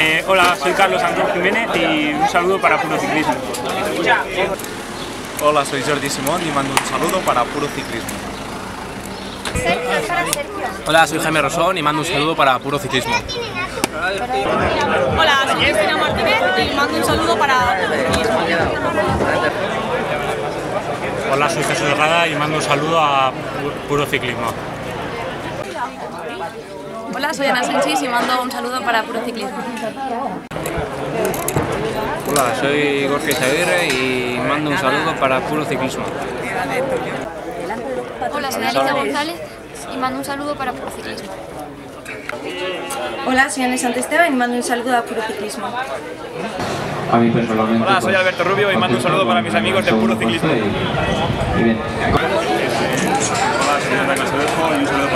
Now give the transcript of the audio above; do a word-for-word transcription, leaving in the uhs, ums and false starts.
Eh, hola, soy Carlos Andrés Jiménez y un saludo para Puro Ciclismo. Hola, soy Jordi Simón y mando un saludo para Puro Ciclismo. Hola, soy Jaime Rosón y mando un saludo para Puro Ciclismo. Hola, soy Cristina Martínez y mando un saludo para Puro Ciclismo. Hola, soy Jesús Herrada y mando un saludo a Puro Ciclismo. Hola, soy Ana Sánchez y mando un saludo para Puro Ciclismo. Hola, soy Jorge Aguirre y mando un saludo para Puro Ciclismo. Hola, soy Alicia González y mando un saludo para Puro Ciclismo. Hola, soy Ana Santesteban y mando un saludo a Puro Ciclismo. A mí personalmente. Hola, soy Alberto Rubio y mando un saludo para mis amigos de Puro Ciclismo. Y bien. Hola, soy Ana Soberjo y un saludo